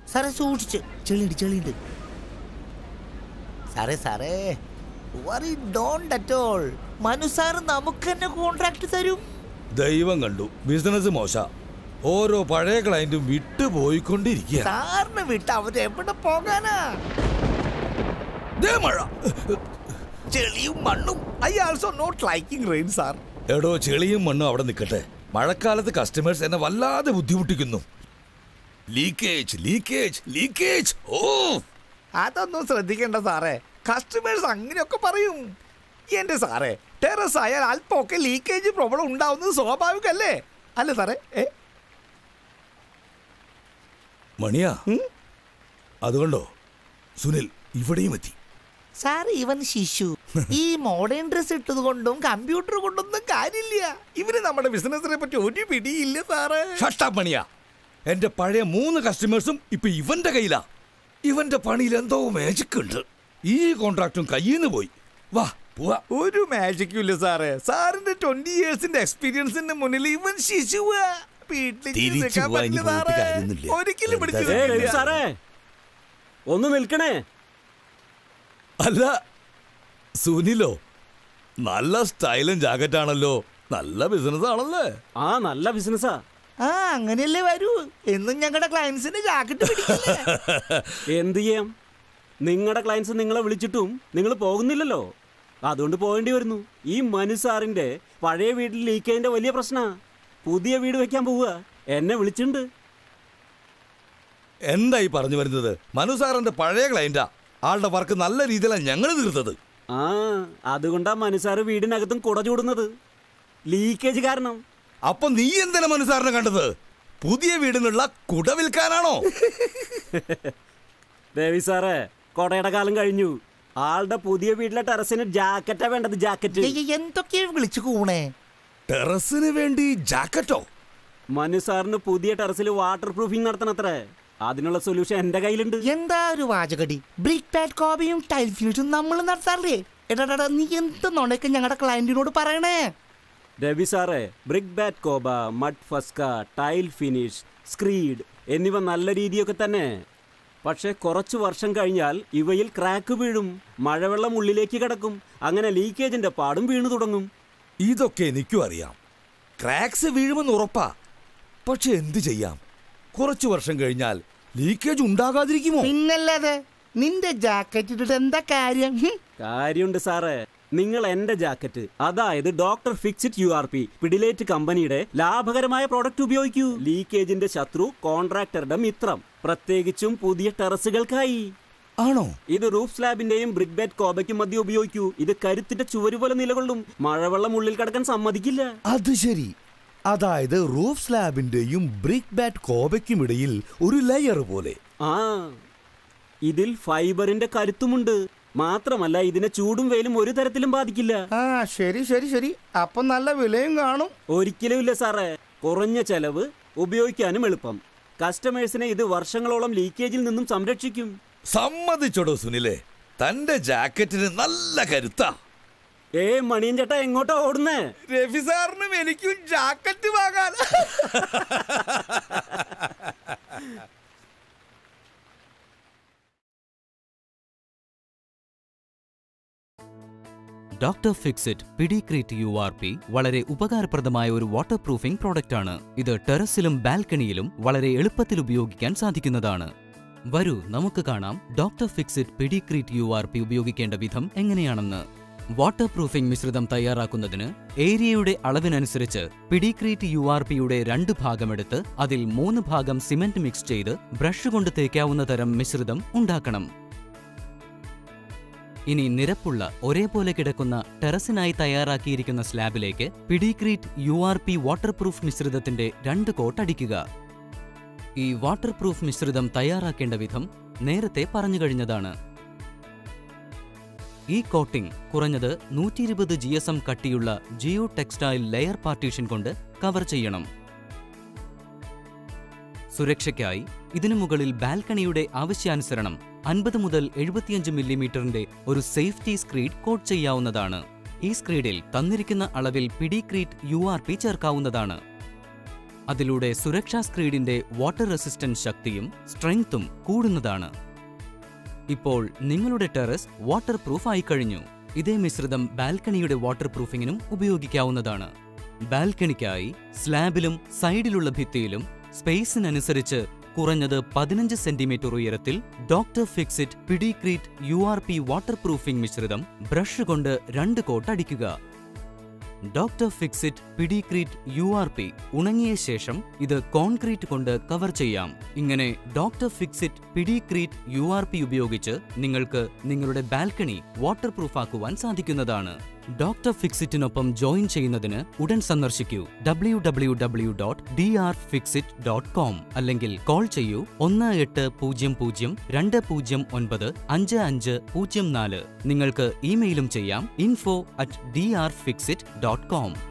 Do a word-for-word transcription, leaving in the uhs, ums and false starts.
സാറേ സൂക്ഷിച്ച്, ചെളിയുണ്ട് ചെളിയുണ്ട്. സാറേ സാറേ worry don't at all. Manu sir നമുക്ക് തന്നെ കോൺട്രാക്ട് തരും. ദൈവം കണ്ടു ബിസിനസ് മോശ. ഓരോ പഴയ ക്ലയന്റും വിട്ടു പോയിക്കൊണ്ടിരിക്കുക. സാറിന് വിട്ട് അവര് എവിടെ പോകാനാ? മഴ, ചെളിയും മണ്ണും. I also not liking rain sir. എടോ ചെളിയും മണ്ണും അവിടെ നിൽക്കട്ടെ. മഴക്കാലത്ത് കസ്റ്റമേഴ്സ് എന്നെ വല്ലാതെ ബുദ്ധിമുട്ടിക്കുന്നു. Leakage leakage leakage. ഓ അതൊന്നും ശ്രദ്ധിക്കേണ്ട സാറേ. കസ്റ്റമേഴ്സ് അങ്ങനെയൊക്കെ പറയും. എന്റെ സാറേ, ടെറസ് ആയാൽ അല്പമൊക്കെ ലീക്കേജ് പ്രോബ്ലം ഉണ്ടാവുന്നത് സ്വാഭാവികല്ലേ അല്ലേ സാറേ? ഏ മണിയാ, അതുകൊണ്ടോ സുനിൽ ഇവിടെയും എത്തി. സാർ ഇവൻ ശിശു. ഈ മോഡേൺ ഡ്രസ് ഇട്ടത് കൊണ്ടും കമ്പ്യൂട്ടർ കൊണ്ടൊന്നും കാര്യമില്ല. ഇവര് നമ്മുടെ ബിസിനസിനെ പറ്റി ഒരു പിടിയില്ല സാറേ. ഷട്ട് അപ്പ് മണിയാ. എന്റെ പഴയ മൂന്ന് കസ്റ്റമേഴ്സും ഇപ്പൊ ഇവന്റെ കയ്യിലാ. ഇവന്റെ പണിയിൽ എന്തോ മാജിക് ഉണ്ട്. ഈ കോൺട്രാക്റ്റും കയ്യിൽ നിന്ന് പോയി. വാ പോവാ. ഒരു മാജിക്കും ഇല്ല സാറേ. സാറിന്റെ ട്വന്റി ഇയേഴ്സിന്റെ എക്സ്പീരിയൻസിന്റെ മുന്നിൽ ഇവൻ ശിശുവാ. ഒരിക്കലും ഒന്ന് നിൽക്കണേ. അല്ല സുനിലോ, നല്ല സ്റ്റൈലും ജാക്കറ്റാണല്ലോ. നല്ല ബിസിനസ് ആണല്ലേ? ആ നല്ല ബിസിനസ്സാ. ആ അങ്ങനെയല്ലേ വരൂ. എന്നും ഞങ്ങളുടെ ക്ലയൻസിന് ജാക്കറ്റ് പിടിക്കില്ലേ? എന്ത് ചെയ്യാം, നിങ്ങളുടെ ക്ലയൻസ് നിങ്ങളെ വിളിച്ചിട്ടും നിങ്ങൾ പോകുന്നില്ലല്ലോ. അതുകൊണ്ട് പോകേണ്ടി വരുന്നു. ഈ മനു സാറിന്റെ പഴയ വീട്ടിൽ ലീക്കേജിന്റെ വലിയ പ്രശ്ന. പുതിയ വീട് വെക്കാൻ പോവുക. എന്നെ വിളിച്ചിട്ടുണ്ട്. എന്തായി പറഞ്ഞു വരുന്നത്? മനു സാറിന്റെ പഴയ ക്ലയന്റാ. ആളുടെ വർക്ക് നല്ല രീതിയിലാണ് ഞങ്ങൾ തീർത്തത്. ആ അതുകൊണ്ടാ മനു സാറ് വീടിനകത്തും കുട ചൂടുന്നത്, ലീക്കേജ് കാരണം. അപ്പൊ നീ എന്തിനാ മനു സാറിനെ കണ്ടത്? പുതിയ വീടിനുള്ള കുട വിൽക്കാനാണോ? രവി സാറേ, കൊടയുടെ കാലം കഴിഞ്ഞു. ആളുടെ പുതിയ വീട്ടിലെ ടെറസിന് ജാക്കറ്റാ വേണ്ടത്. ജാക്കറ്റ് എന്തൊക്കെയാ വിളിച്ചു കൂണേ? ടെറസിന് വേണ്ടി ജാക്കറ്റോ? മനു സാറിന് പുതിയ ടെറസിൽ വാട്ടർ പ്രൂഫിംഗ് നടത്തണത്രേ. അതിനുള്ള സൊല്യൂഷൻ എന്റെ കയ്യിലുണ്ട്. എന്താ ഒരു വാചകടി? ബ്രിക് ബാറ്റ് കോബയും ടൈൽ ഫിനിഷും നമ്മൾ നടത്താറില്ലേ? എടാ നീ എന്ത് നോണൊക്കെ ഞങ്ങളുടെ ക്ലയന്റിനോട് പറയണേ. രവി സാറേ, brick bat coba, mud phuska, tile finish, screed എന്നിവ നല്ല രീതിയൊക്കെ തന്നെ. പക്ഷെ കുറച്ചു വർഷം കഴിഞ്ഞാൽ ഇവയിൽ ക്രാക്ക് വീഴും, മഴവെള്ളം ഉള്ളിലേക്ക് കിടക്കും. അങ്ങനെ ലീക്കേജിന്റെ പാടും വീണു തുടങ്ങും. ഇതൊക്കെ എനിക്കും അറിയാം. ക്രാക്സ് വീഴുമെന്ന് ഉറപ്പാ. പക്ഷെ എന്ത് ചെയ്യാം, കുറച്ചു വർഷം കഴിഞ്ഞാൽ ലീക്കേജ് ഉണ്ടാകാതിരിക്കുമോ? പിന്നല്ലാതെ. നിന്റെ ജാക്കറ്റ് ഇട്ടിട്ട് എന്താ കാര്യം? കാര്യമുണ്ട് സാറേ. നിങ്ങൾ എന്റെ ജാക്കറ്റ്, അതായത് Doctor Fixit U R P Pidilite കമ്പനിയുടെ ലാഭകരമായ പ്രോഡക്റ്റ് ഉപയോഗിക്കൂ. ലീക്കേജിന്റെ ശത്രു കോൺട്രാക്ടറുടെ മിത്രം, പ്രത്യേകിച്ചും പുതിയ ടെറസുകൾക്കായി. ആണോ? ഇത് റൂഫ് സ്ലാബിന്റെയും ബ്രിക് ബാറ്റ് കോബയ്ക്കും മധ്യ ഉപയോഗിക്കൂ. ഇത് കരുത്തിന്റെ ചുവര് പോലെ നിലകൊള്ളും, മഴവെള്ളം ഉള്ളിൽ കിടക്കാൻ സമ്മതിക്കില്ല. അത് ശരി. അതായത് റൂഫ് സ്ലാബിന്റെയും ബ്രിക് ബാറ്റ് കോബയ്ക്കും ഇടയിൽ ഒരു ലെയർ പോലെ. ആ ഇതിൽ ഫൈബറിന്റെ കരുത്തുമുണ്ട്. മാത്രമല്ല ഇതിനെ ചൂടും വെയിലും ഒരു തരത്തിലും ബാധിക്കില്ല. ആ ശരി ശരി ശരി. അപ്പൊ നല്ല വിലയും കാണും. ഒരിക്കലും ഇല്ല സാറേ. കുറഞ്ഞ ചെലവ്, ഉപയോഗിക്കാനും എളുപ്പം. കസ്റ്റമേഴ്സിനെ ഇത് വർഷങ്ങളോളം ലീക്കേജിൽ നിന്നും സംരക്ഷിക്കും. സമ്മതിച്ചോടോ സുനിലേ, തന്റെ ജാക്കറ്റിന് നല്ല കരുത്താ. ഏ മണിയൻ ചേട്ടാ, എങ്ങോട്ടാ ഓടുന്നേ? രവി സാറിനും എനിക്കും ജാക്കറ്റ് വാങ്ങാൻ. Doctor Fixit Pidicrete U R P വളരെ ഉപകാരപ്രദമായ ഒരു വാട്ടർ പ്രൂഫിംഗ് പ്രോഡക്റ്റ് ആണ്. ഇത് ടെറസിലും ബാൽക്കണിയിലും വളരെ എളുപ്പത്തിൽ ഉപയോഗിക്കാൻ സാധിക്കുന്നതാണ്. വരൂ നമുക്ക് കാണാം Doctor Fixit Pidicrete U R P ഉപയോഗിക്കേണ്ട വിധം എങ്ങനെയാണെന്ന്. വാട്ടർ പ്രൂഫിംഗ് മിശ്രിതം തയ്യാറാക്കുന്നതിന് ഏരിയയുടെ അളവിനനുസരിച്ച് പിഡിക്രീറ്റ് യു ആർ പിയുടെ രണ്ട് ഭാഗമെടുത്ത് അതിൽ മൂന്ന് ഭാഗം സിമന്റ് മിക്സ് ചെയ്ത് ബ്രഷ് കൊണ്ട് തേക്കാവുന്ന തരം മിശ്രിതം ഉണ്ടാക്കണം. ഇനി നിരപ്പുള്ള ഒരേപോലെ കിടക്കുന്ന ടെറസിനായി തയ്യാറാക്കിയിരിക്കുന്ന സ്ലാബിലേക്ക് Pidicrete U R P waterproof മിശ്രിതത്തിന്റെ രണ്ട് കോട്ട് അടിക്കുക. ഈ വാട്ടർ പ്രൂഫ് മിശ്രിതം തയ്യാറാക്കേണ്ട വിധം നേരത്തെ പറഞ്ഞു കഴിഞ്ഞതാണ്. ഈ കോട്ടിംഗ് കുറഞ്ഞത് നൂറ്റി ഇരുപത് ജി എസ് എം കട്ടിയുള്ള ജിയോ ടെക്സ്റ്റൈൽ ലെയർ പാർട്ടീഷൻ കൊണ്ട് കവർ ചെയ്യണം. സുരക്ഷയ്ക്കായി ഇതിനു മുകളിൽ ബാൽക്കണിയുടെ ആവശ്യാനുസരണം അൻപത് മുതൽ എഴുപത്തിയഞ്ച് മില്ലിമീറ്ററിന്റെ ഒരു സേഫ്റ്റി സ്ക്രീഡ് കോട്ട് ചെയ്യാവുന്നതാണ്. ഈ സ്ക്രീഡിൽ തന്നിരിക്കുന്ന അളവിൽ പിഡിക്രീറ്റ് യു ആർ പി ചേർക്കാവുന്നതാണ്. അതിലൂടെ സുരക്ഷാ സ്ക്രീഡിന്റെ വാട്ടർ റെസിസ്റ്റൻസ് ശക്തിയും സ്ട്രെങ്ത്തും കൂടുന്നതാണ്. ഇപ്പോൾ നിങ്ങളുടെ ടെറസ് വാട്ടർ പ്രൂഫ് ആയി കഴിഞ്ഞു. ഇതേ മിശ്രിതം ബാൽക്കണിയുടെ വാട്ടർ പ്രൂഫിങ്ങിനും ഉപയോഗിക്കാവുന്നതാണ്. ബാൽക്കണിക്കായി സ്ലാബിലും സൈഡിലുള്ള ഭിത്തിയിലും സ്പേസിനനുസരിച്ച് കുറഞ്ഞത് പതിനഞ്ച് സെന്റിമീറ്റർ ഉയരത്തിൽ Doctor Fixit Pidicrete U R P waterproofing മിശ്രിതം ബ്രഷ് കൊണ്ട് രണ്ട് കോട്ട് അടിക്കുക. Doctor Fixit Pidicrete U R P ഉണങ്ങിയ ശേഷം ഇത് കോൺക്രീറ്റ് കൊണ്ട് കവർ ചെയ്യാം. ഇങ്ങനെ Doctor Fixit Pidicrete U R P ഉപയോഗിച്ച് നിങ്ങൾക്ക് നിങ്ങളുടെ ബാൽക്കണി വാട്ടർ പ്രൂഫാക്കുവാൻ സാധിക്കുന്നതാണ്. ഡോക്ടർ ഫിക്സിറ്റിനൊപ്പം ജോയിൻ ചെയ്യുന്നതിന് ഉടൻ സന്ദർശിക്കൂ W W W dot D R Fixit dot com അല്ലെങ്കിൽ കോൾ ചെയ്യൂ ഒന്ന് എട്ട് പൂജ്യം പൂജ്യം രണ്ട് പൂജ്യം ഒൻപത് അഞ്ച് അഞ്ച് പൂജ്യം നാല്. നിങ്ങൾക്ക് ഇമെയിലും ചെയ്യാം info at D R Fixit dot com.